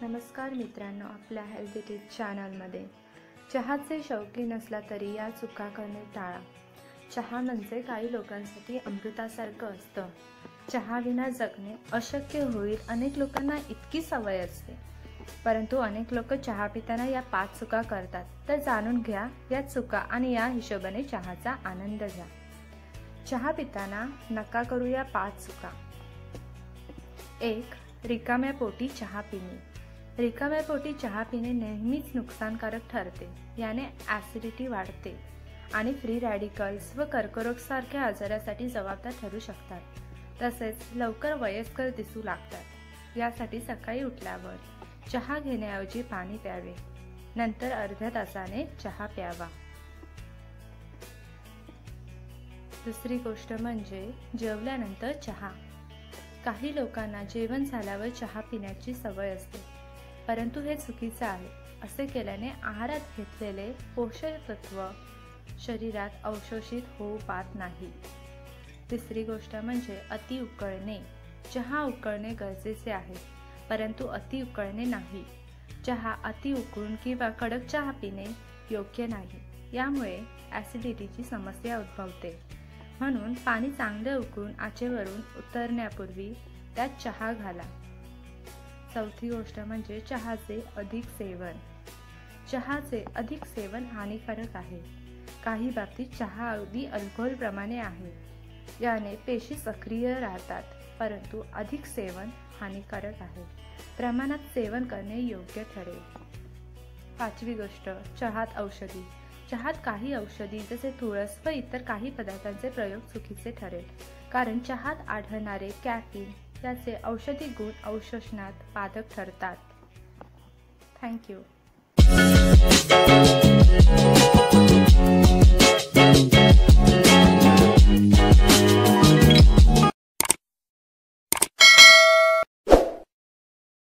नमस्कार मित्रांनो, आपल्या हेल्दी टिप्स चॅनलमध्ये चहाचे शौकीन नसला तरी या चुका करणे टाळा। चहा म्हणजे काही लोकांसाठी अमृतासारखं असतं। चहा विना जगणे अशक्य होईल। अनेक लोकांना इतकी सवय असते, परंतु अनेक लोक चहा पिताना या 5 चुका करतात। तर जाणून घ्या या चुका आणि या हिशोबाने चहाचा आनंद घ्या। चहा पिताना नका करू या 5 चुका। 1. रिकाम्या पोटी चहा पिणे। रिकाम्या पोटी चहा पिणे नेहमीच नुकसानकारक ठरते। याने ॲसिडिटी वाढते आणि फ्री रॅडिकल्स व कर्करोग सारख्या आजारासाठी जबाबदार ठरू शकतात। तसेच लवकर वयस्कर दिसू लागतात। यासाठी सकाळी उठल्यावर चहा घेण्याऐवजी पाणी प्यावे, नंतर अर्ध्या तासाने चहा प्यावा। दुसरी गोष्ट म्हणजे जेवल्यानंतर चहा। काही लोकांना जेवण झाल्यावर चहा पिण्याची सवय असते, परंतु हे चुकीचे आहे। असे केल्याने आहारात घेतलेले पोषक तत्व शरीरात अवशोषित होऊ पाहत नाही। तिसरी गोष्ट म्हणजे अति उकळणे। चहा उकळणे गरजेचे आहे, परंतु अति उकळणे नाही। चहा अति उकळून किंवा कडक चहा पिणे योग्य नाही। यामुळे ॲसिडिटीची समस्या उद्भवते। म्हणून पाणी चांगले उकळून आचेवरून उतरण्यापूर्वी त्यात चहा घाला। चौथी गोष्ट म्हणजे चहाचे अधिक सेवन। चहाचे अधिक सेवन हानिकारक आहे। काही बाबतीत चहा अगदी अल्कोहोल प्रमाणे आहे। याने पेशी सक्रिय राहतात, परंतु अधिक सेवन हानिकारक आहे। प्रमाणात सेवन करणे योग्य ठरेल। पाचवी गोष्ट, चहात औषधी। चहात काही औषधी जसे तुळस व इतर काही पदार्थांचे प्रयोग चुकीचे ठरेल, कारण चहात आढळणारे कॅफीन याचे औषधी गुण अवशोषणात बाधक ठरतात। थँक्यू।